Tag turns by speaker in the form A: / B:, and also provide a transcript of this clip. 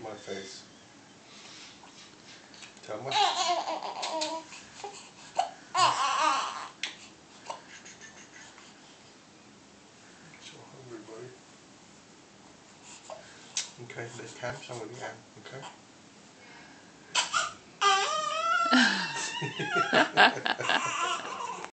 A: my face. Tell me. So hungry, buddy. Okay, let's camp somewhere again, okay?